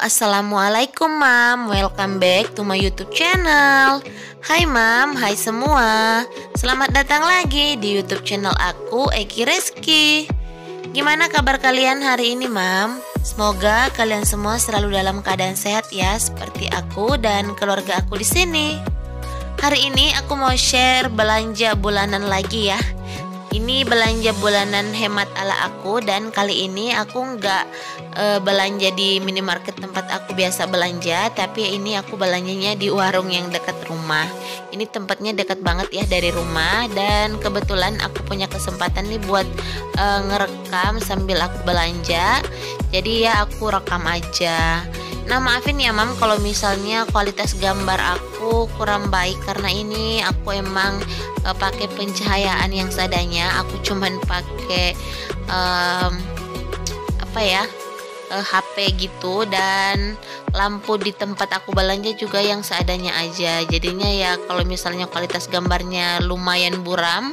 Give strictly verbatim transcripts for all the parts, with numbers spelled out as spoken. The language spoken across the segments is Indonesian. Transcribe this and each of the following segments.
Assalamualaikum Mam, welcome back to my YouTube channel. Hai Mam, hai semua. Selamat datang lagi di YouTube channel aku, Eki Reski. Gimana kabar kalian hari ini Mam? Semoga kalian semua selalu dalam keadaan sehat ya, seperti aku dan keluarga aku di sini. Hari ini aku mau share belanja bulanan lagi ya. Ini belanja bulanan hemat ala aku, dan kali ini aku nggak e, belanja di minimarket tempat aku biasa belanja, tapi ini aku belanjanya di warung yang dekat rumah. Ini tempatnya dekat banget ya dari rumah, dan kebetulan aku punya kesempatan nih buat e, ngerekam sambil aku belanja. Jadi ya aku rekam aja. Nah maafin ya Mam kalau misalnya kualitas gambar aku kurang baik, karena ini aku emang uh, pakai pencahayaan yang seadanya. Aku cuman pakai um, apa ya uh, H P gitu, dan lampu di tempat aku belanja juga yang seadanya aja. Jadinya ya kalau misalnya kualitas gambarnya lumayan buram,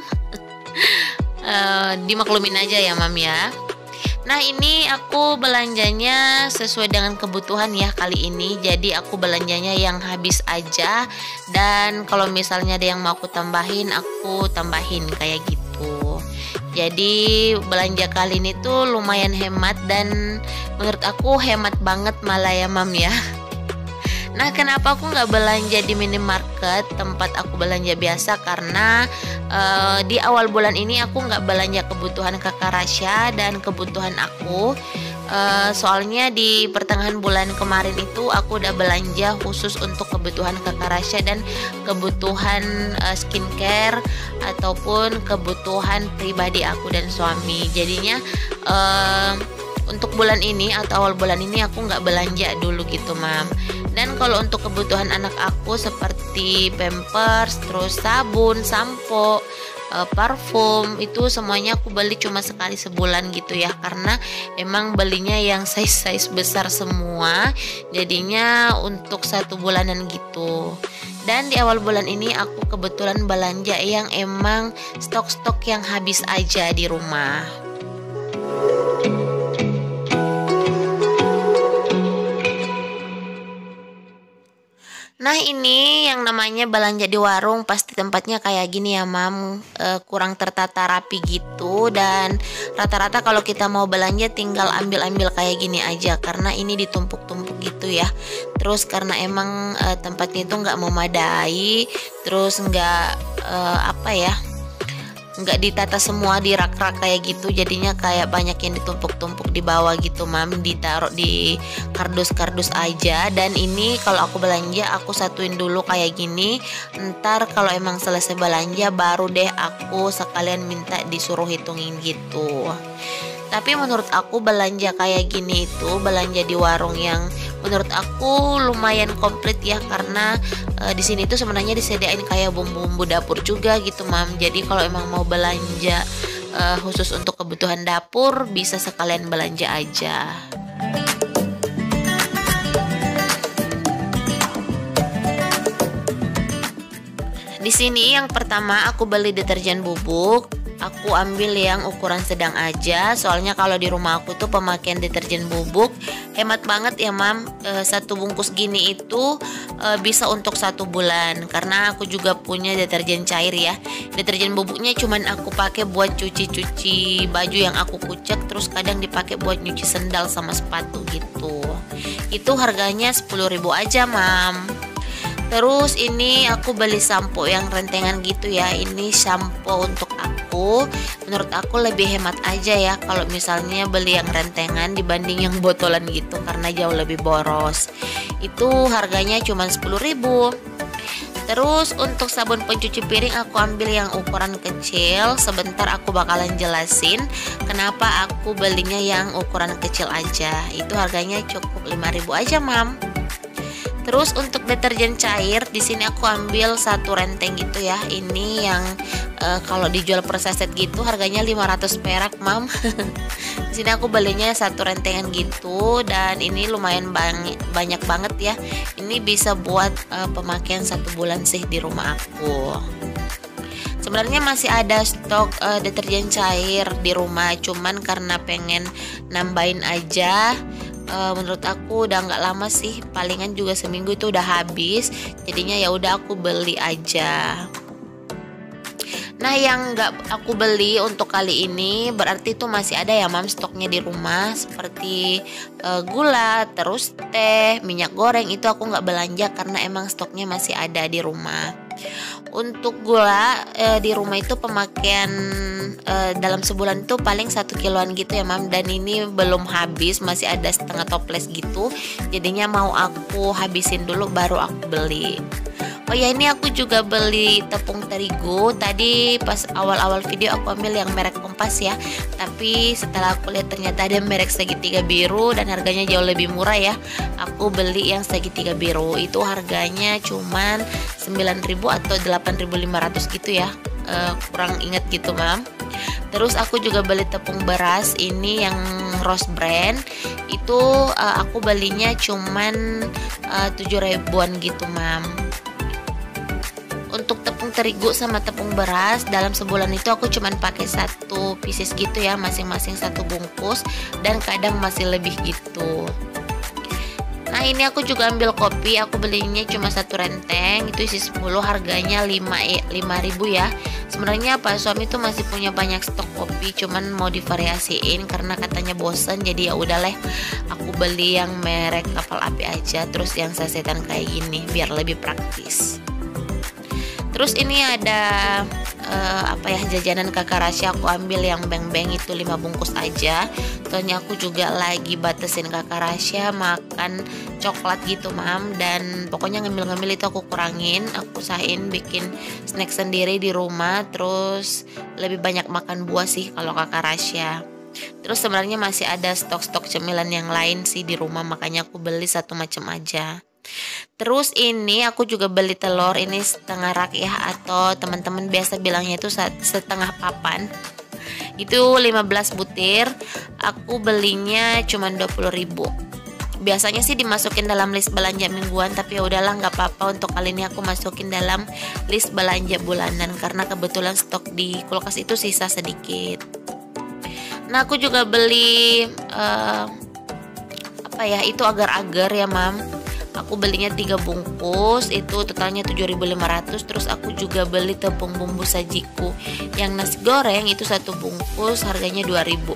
uh, dimaklumin aja ya Mam ya. Nah ini aku belanjanya sesuai dengan kebutuhan ya kali ini. Jadi aku belanjanya yang habis aja, dan kalau misalnya ada yang mau aku tambahin, aku tambahin kayak gitu. Jadi belanja kali ini tuh lumayan hemat, dan menurut aku hemat banget malah ya Mam ya. Nah kenapa aku nggak belanja di minimarket tempat aku belanja biasa, karena uh, di awal bulan ini aku nggak belanja kebutuhan kakak Rasya dan kebutuhan aku. uh, Soalnya di pertengahan bulan kemarin itu aku udah belanja khusus untuk kebutuhan kakak Rasya dan kebutuhan uh, skincare ataupun kebutuhan pribadi aku dan suami. Jadinya uh, untuk bulan ini atau awal bulan ini aku nggak belanja dulu gitu Mam. Dan kalau untuk kebutuhan anak aku seperti pampers, terus sabun, sampo, e, parfum, itu semuanya aku beli cuma sekali sebulan gitu ya, karena emang belinya yang size-size besar semua, jadinya untuk satu bulanan gitu. Dan di awal bulan ini aku kebetulan belanja yang emang stok-stok yang habis aja di rumah. Nah ini yang namanya belanja di warung pasti tempatnya kayak gini ya Mam, e, kurang tertata rapi gitu, dan rata-rata kalau kita mau belanja tinggal ambil-ambil kayak gini aja, karena ini ditumpuk-tumpuk gitu ya. Terus karena emang e, tempatnya itu nggak memadai, terus nggak e, apa ya nggak ditata semua di rak-rak kayak gitu, jadinya kayak banyak yang ditumpuk-tumpuk di bawah gitu Mam, ditaruh di kardus-kardus aja. Dan ini kalau aku belanja aku satuin dulu kayak gini, ntar kalau emang selesai belanja baru deh aku sekalian minta disuruh hitungin gitu. Tapi menurut aku belanja kayak gini itu belanja di warung yang menurut aku lumayan komplit ya, karena e, di sini tuh sebenarnya disediain kayak bumbu-bumbu dapur juga gitu Mam. Jadi kalau emang mau belanja e, khusus untuk kebutuhan dapur bisa sekalian belanja aja. Di sini yang pertama aku beli deterjen bubuk. Aku ambil yang ukuran sedang aja, soalnya kalau di rumah aku tuh pemakaian deterjen bubuk hemat banget ya Mam. E, satu bungkus gini itu e, bisa untuk satu bulan, karena aku juga punya deterjen cair ya. Deterjen bubuknya cuman aku pakai buat cuci-cuci baju yang aku kucek, terus kadang dipakai buat nyuci sendal sama sepatu gitu. Itu harganya sepuluh ribu aja Mam. Terus ini aku beli sampo yang rentengan gitu ya. Ini sampo untuk aku, menurut aku lebih hemat aja ya kalau misalnya beli yang rentengan dibanding yang botolan gitu, karena jauh lebih boros. Itu harganya cuma sepuluh ribu. Terus untuk sabun pencuci piring aku ambil yang ukuran kecil. Sebentar aku bakalan jelasin kenapa aku belinya yang ukuran kecil aja. Itu harganya cukup lima ribu aja Mam. Terus untuk deterjen cair di sini aku ambil satu renteng gitu ya. Ini yang e, kalau dijual per saset gitu harganya lima ratus perak Mam. Di sini aku belinya satu rentengan gitu, dan ini lumayan banyak banyak banget ya. Ini bisa buat e, pemakaian satu bulan sih di rumah aku. Sebenarnya masih ada stok e, deterjen cair di rumah, cuman karena pengen nambahin aja, uh, menurut aku udah nggak lama sih, palingan juga seminggu itu udah habis. Jadinya ya udah aku beli aja. Nah, yang nggak aku beli untuk kali ini berarti itu masih ada ya mam stoknya di rumah, seperti uh, gula, terus teh, minyak goreng itu aku nggak belanja karena emang stoknya masih ada di rumah. Untuk gula uh, di rumah itu pemakaian uh, dalam sebulan itu paling satu kiloan gitu ya mam, dan ini belum habis, masih ada setengah toples gitu. Jadinya mau aku habisin dulu baru aku beli. Oh ya, ini aku juga beli tepung terigu. Tadi pas awal-awal video aku ambil yang merek Kompas ya, tapi setelah aku lihat ternyata ada merek segitiga biru dan harganya jauh lebih murah ya. Aku beli yang segitiga biru, itu harganya cuman sembilan ribu atau delapan ribu lima ratus gitu ya, e, kurang inget gitu mam. Terus aku juga beli tepung beras, ini yang Rose brand. Itu e, aku belinya cuman e, tujuh ribuan gitu mam. Untuk tepung terigu sama tepung beras dalam sebulan itu aku cuman pakai satu pieces gitu ya, masing-masing satu bungkus, dan kadang masih lebih gitu. Nah, ini aku juga ambil kopi, aku belinya cuma satu renteng, itu isi sepuluh, harganya lima ribu ya. Sebenarnya Pak suami tuh masih punya banyak stok kopi, cuman mau divariasiin karena katanya bosen, jadi ya udahlah aku beli yang merek Kapal Api aja, terus yang sasetan kayak gini biar lebih praktis. Terus ini ada uh, apa ya, jajanan Kakak Rasya, aku ambil yang beng-beng itu lima bungkus aja. Soalnya aku juga lagi batasin Kakak Rasya makan coklat gitu mam, dan pokoknya ngemil-ngemil itu aku kurangin. Aku usahain bikin snack sendiri di rumah, terus lebih banyak makan buah sih kalau Kakak Rasya. Terus sebenarnya masih ada stok-stok cemilan yang lain sih di rumah, makanya aku beli satu macam aja. Terus ini aku juga beli telur, ini setengah rak ya, atau teman-teman biasa bilangnya itu setengah papan. Itu lima belas butir. Aku belinya cuma dua puluh ribu. Biasanya sih dimasukin dalam list belanja mingguan, tapi ya udahlah nggak apa-apa, untuk kali ini aku masukin dalam list belanja bulanan karena kebetulan stok di kulkas itu sisa sedikit. Nah, aku juga beli uh, apa ya, itu agar-agar ya mam. Aku belinya tiga bungkus, itu totalnya tujuh ribu lima ratus. Terus aku juga beli tepung bumbu sajiku yang nasi goreng, itu satu bungkus harganya dua ribu.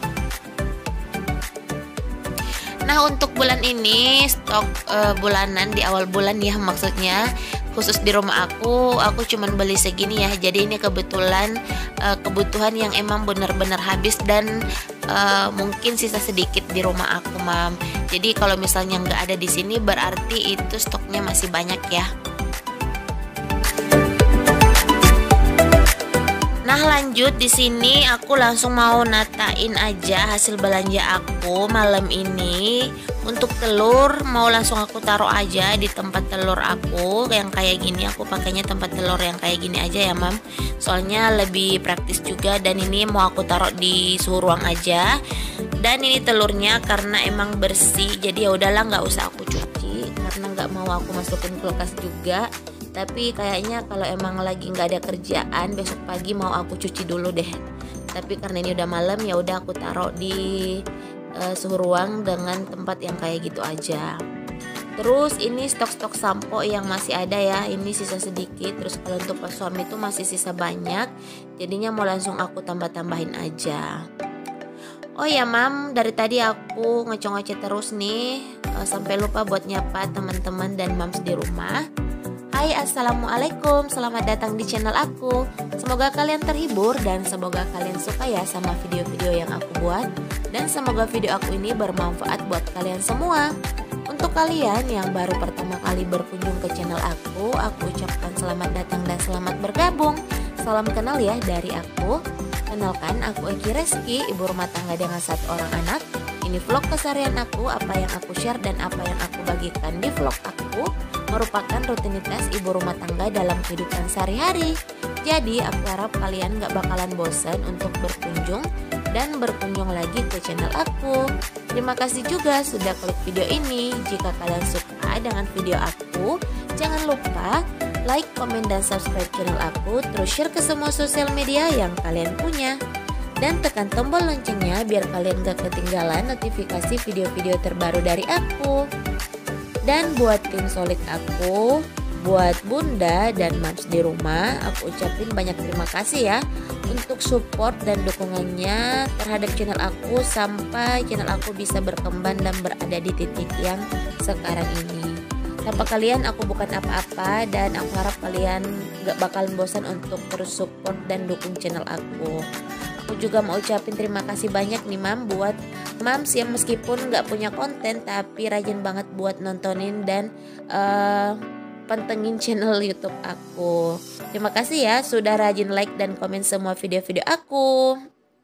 Nah, untuk bulan ini stok uh, bulanan di awal bulan ya, maksudnya khusus di rumah aku aku cuman beli segini ya. Jadi ini kebetulan uh, kebutuhan yang emang benar-benar habis, dan uh, mungkin sisa sedikit di rumah aku mam. Jadi kalau misalnya nggak ada di sini berarti itu stoknya masih banyak ya. Nah, lanjut di sini aku langsung mau natain aja hasil belanja aku malam ini. Untuk telur mau langsung aku taruh aja di tempat telur aku yang kayak gini. Aku pakainya tempat telur yang kayak gini aja ya mam, soalnya lebih praktis juga. Dan ini mau aku taruh di suhu ruang aja. Dan ini telurnya karena emang bersih, jadi ya udahlah nggak usah aku cuci karena nggak mau aku masukin kulkas juga. Tapi kayaknya kalau emang lagi nggak ada kerjaan besok pagi mau aku cuci dulu deh. Tapi karena ini udah malam ya udah aku taruh di uh, suhu ruang dengan tempat yang kayak gitu aja. Terus ini stok-stok sampo yang masih ada ya, ini sisa sedikit. Terus kalau untuk pas suami itu masih sisa banyak, jadinya mau langsung aku tambah-tambahin aja. Oh ya mam, dari tadi aku ngoceh-ngoceh terus nih, uh, sampai lupa buat nyapa teman-teman dan mams di rumah. Hai, assalamualaikum, selamat datang di channel aku. Semoga kalian terhibur dan semoga kalian suka ya sama video-video yang aku buat. Dan semoga video aku ini bermanfaat buat kalian semua. Untuk kalian yang baru pertama kali berkunjung ke channel aku, aku ucapkan selamat datang dan selamat bergabung. Salam kenal ya dari aku. Kenalkan, aku Eki Reski, ibu rumah tangga dengan satu orang anak. Ini vlog keseharian aku, apa yang aku share dan apa yang aku bagikan di vlog aku merupakan rutinitas ibu rumah tangga dalam kehidupan sehari-hari. Jadi aku harap kalian gak bakalan bosan untuk berkunjung dan berkunjung lagi ke channel aku. Terima kasih juga sudah klik video ini. Jika kalian suka dengan video aku, jangan lupa like, komen, dan subscribe channel aku. Terus share ke semua sosial media yang kalian punya. Dan tekan tombol loncengnya biar kalian gak ketinggalan notifikasi video-video terbaru dari aku. Dan buat tim solid aku, buat bunda dan mams di rumah, aku ucapin banyak terima kasih ya untuk support dan dukungannya terhadap channel aku sampai channel aku bisa berkembang dan berada di titik yang sekarang ini. Tanpa kalian aku bukan apa-apa, dan aku harap kalian gak bakalan bosan untuk terus support dan dukung channel aku. Aku juga mau ucapin terima kasih banyak nih mam buat mams yang meskipun gak punya konten tapi rajin banget buat nontonin dan uh, pantengin channel YouTube aku. Terima kasih ya sudah rajin like dan komen semua video-video aku.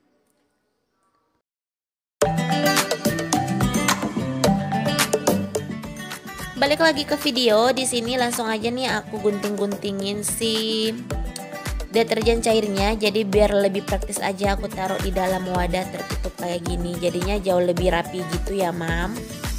Balik lagi ke video, di sini langsung aja nih aku gunting-guntingin si deterjen cairnya. Jadi biar lebih praktis aja aku taruh di dalam wadah tertutup kayak gini. Jadinya jauh lebih rapi gitu ya mam.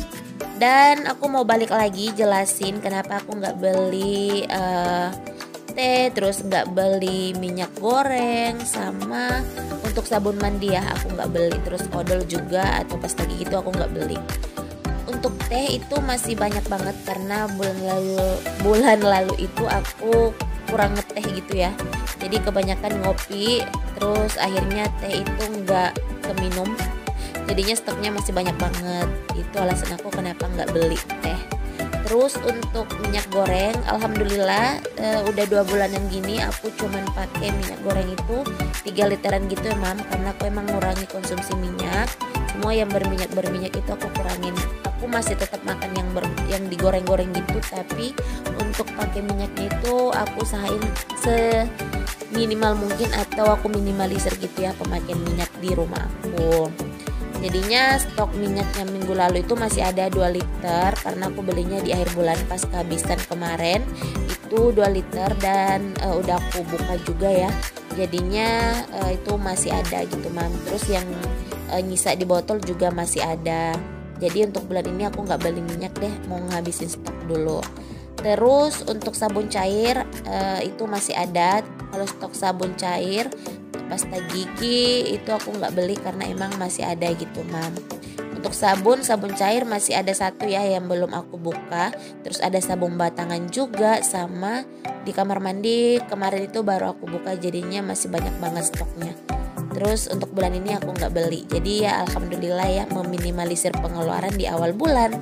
Dan aku mau balik lagi jelasin kenapa aku nggak beli uh, teh, terus nggak beli minyak goreng, sama untuk sabun mandi ya aku nggak beli, terus odol juga atau pasta gigi gitu aku nggak beli. Untuk teh itu masih banyak banget karena bulan lalu bulan lalu itu aku kurang ngeteh gitu ya. Jadi kebanyakan ngopi, terus akhirnya teh itu nggak keminum. Jadinya stoknya masih banyak banget. Itu alasan aku kenapa nggak beli teh. Terus untuk minyak goreng, alhamdulillah e, udah dua bulanan gini aku cuman pakai minyak goreng itu tiga literan gitu ya mam, karena aku emang ngurangi konsumsi minyak. Semua yang berminyak berminyak itu aku kurangin. Aku masih tetap makan yang ber, yang digoreng-goreng gitu, tapi untuk pakai minyaknya itu aku usahain seminimal mungkin atau aku minimalisir gitu ya pemakaian minyak di rumah aku. Jadinya stok minyaknya minggu lalu itu masih ada dua liter karena aku belinya di akhir bulan pas kehabisan kemarin itu dua liter, dan uh, udah aku buka juga ya. Jadinya uh, itu masih ada gitu mam. Terus yang uh, nyisa di botol juga masih ada. Jadi untuk bulan ini aku nggak beli minyak deh, mau ngabisin stok dulu. Terus untuk sabun cair uh, itu masih ada. Kalau stok sabun cair, pasta gigi itu aku nggak beli karena emang masih ada gitu mam. Untuk sabun, sabun cair masih ada satu ya yang belum aku buka. Terus ada sabun batangan juga, sama di kamar mandi kemarin itu baru aku buka, jadinya masih banyak banget stoknya. Terus untuk bulan ini aku nggak beli. Jadi ya alhamdulillah ya meminimalisir pengeluaran di awal bulan.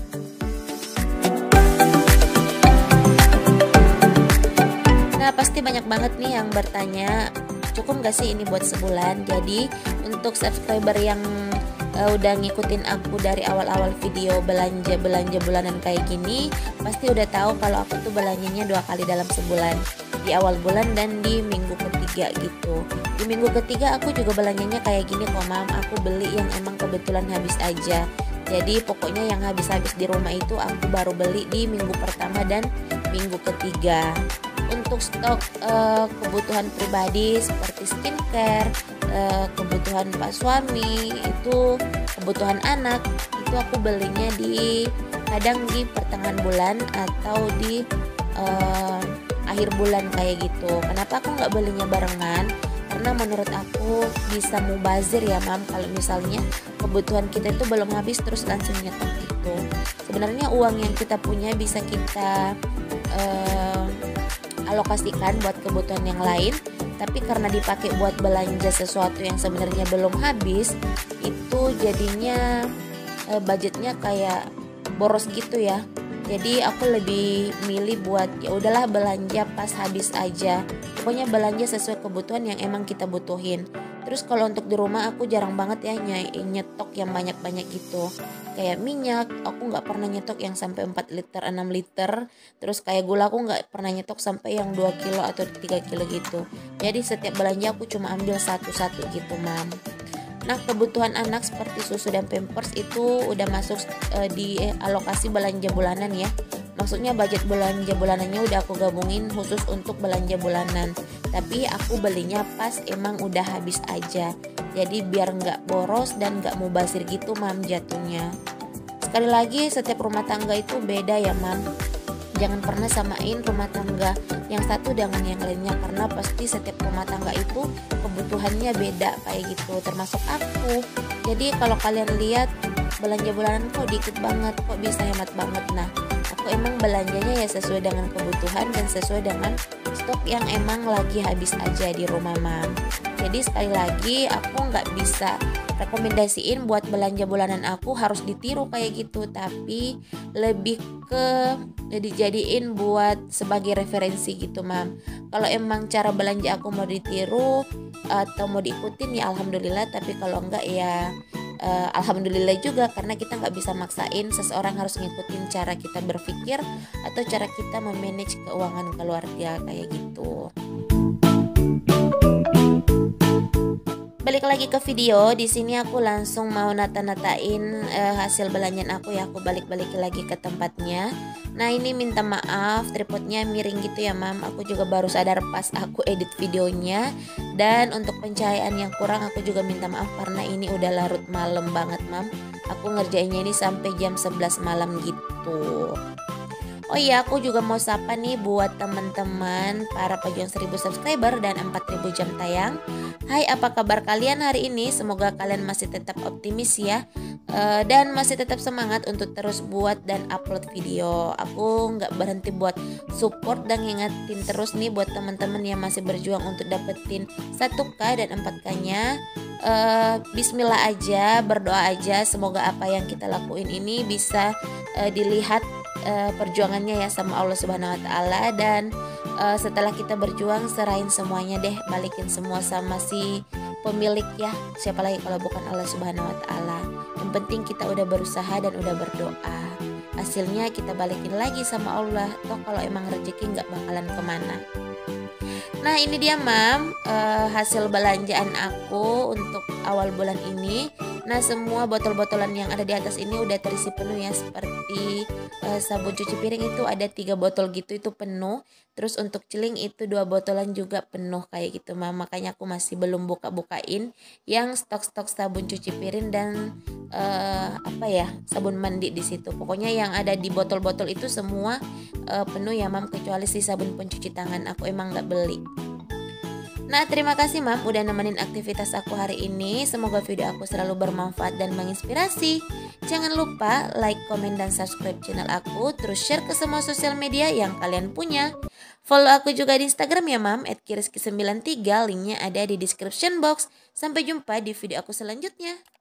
Nah pasti banyak banget nih yang bertanya, cukup gak sih ini buat sebulan? Jadi untuk subscriber yang uh, udah ngikutin aku dari awal-awal video belanja-belanja bulanan kayak gini, pasti udah tahu kalau aku tuh belanjanya dua kali dalam sebulan, di awal bulan dan di minggu ketiga gitu. Di minggu ketiga aku juga belanjanya kayak gini kok mam, aku beli yang emang kebetulan habis aja. Jadi pokoknya yang habis-habis di rumah itu aku baru beli di minggu pertama dan minggu ketiga. Untuk stok uh, kebutuhan pribadi seperti skincare, uh, kebutuhan pak suami, itu kebutuhan anak, itu aku belinya di kadang di pertengahan bulan atau di uh, akhir bulan kayak gitu. Kenapa aku nggak belinya barengan? Karena menurut aku bisa mubazir ya mam, kalau misalnya kebutuhan kita itu belum habis terus langsung nyetok gitu. Sebenarnya uang yang kita punya bisa kita uh, alokasikan buat kebutuhan yang lain, tapi karena dipakai buat belanja sesuatu yang sebenarnya belum habis, itu jadinya e, budgetnya kayak boros gitu ya. Jadi aku lebih milih buat ya udahlah belanja pas habis aja. Pokoknya belanja sesuai kebutuhan yang emang kita butuhin. Terus kalau untuk di rumah aku jarang banget ya nyetok yang banyak-banyak gitu. Kayak minyak, aku nggak pernah nyetok yang sampai empat liter, enam liter. Terus kayak gula aku nggak pernah nyetok sampai yang dua kilo atau tiga kilo gitu. Jadi setiap belanja aku cuma ambil satu-satu gitu mam. Nah kebutuhan anak seperti susu dan pampers itu udah masuk e, di alokasi belanja bulanan ya. Maksudnya budget belanja bulanannya udah aku gabungin khusus untuk belanja bulanan. Tapi aku belinya pas emang udah habis aja. Jadi biar nggak boros dan nggak mubazir gitu mam jatuhnya. Sekali lagi setiap rumah tangga itu beda ya mam. Jangan pernah samain rumah tangga yang satu dengan yang lainnya, karena pasti setiap rumah tangga itu kebutuhannya beda kayak gitu, termasuk aku. Jadi kalau kalian lihat belanja bulanan kok dikit banget, kok bisa hemat banget. Nah, aku emang belanjanya ya sesuai dengan kebutuhan dan sesuai dengan stok yang emang lagi habis aja di rumah mam. Jadi sekali lagi aku nggak bisa rekomendasiin buat belanja bulanan aku harus ditiru kayak gitu, tapi lebih ke dijadiin buat sebagai referensi gitu mam. Kalau emang cara belanja aku mau ditiru atau mau diikutin ya alhamdulillah, tapi kalau enggak ya uh, alhamdulillah juga, karena kita nggak bisa maksain seseorang harus ngikutin cara kita berpikir atau cara kita memanage keuangan keluarga kayak gitu. Balik lagi ke video, di sini aku langsung mau nata-natain uh, hasil belanjaan aku ya. Aku balik-balik lagi ke tempatnya. Nah ini minta maaf tripodnya miring gitu ya mam. Aku juga baru sadar pas aku edit videonya. Dan untuk pencahayaan yang kurang aku juga minta maaf karena ini udah larut malam banget mam. Aku ngerjainnya ini sampai jam sebelas malam gitu. Oh iya, aku juga mau sapa nih buat teman-teman para pejuang seribu subscriber dan empat ribu jam tayang. Hai, apa kabar kalian hari ini? Semoga kalian masih tetap optimis ya, uh, dan masih tetap semangat untuk terus buat dan upload video. Aku nggak berhenti buat support dan ngingetin terus nih buat teman-teman yang masih berjuang untuk dapetin satu K dan empat K-nya. Uh, Bismillah aja, berdoa aja. Semoga apa yang kita lakuin ini bisa uh, dilihat uh, perjuangannya ya sama Allah Subhanahu Wa Taala. Dan uh, setelah kita berjuang, serahin semuanya deh, balikin semua sama si pemilik ya. Siapa lagi kalau bukan Allah Subhanahu Wa Taala. Yang penting kita udah berusaha dan udah berdoa, hasilnya kita balikin lagi sama Allah. Toh kalau emang rezeki nggak bakalan kemana. Nah ini dia mam, uh, hasil belanjaan aku untuk awal bulan ini. Nah semua botol-botolan yang ada di atas ini udah terisi penuh ya. Seperti uh, sabun cuci piring itu ada tiga botol gitu, itu penuh. Terus untuk celing itu dua botolan juga penuh kayak gitu mam. Makanya aku masih belum buka-bukain yang stok-stok sabun cuci piring dan uh, apa ya, sabun mandi di situ. Pokoknya yang ada di botol-botol itu semua uh, penuh ya mam, kecuali si sabun pencuci tangan aku emang nggak beli. Nah terima kasih mam udah nemenin aktivitas aku hari ini. Semoga video aku selalu bermanfaat dan menginspirasi. Jangan lupa like, komen, dan subscribe channel aku. Terus share ke semua sosial media yang kalian punya. Follow aku juga di Instagram ya mam, at kiriski sembilan tiga. Linknya ada di description box. Sampai jumpa di video aku selanjutnya.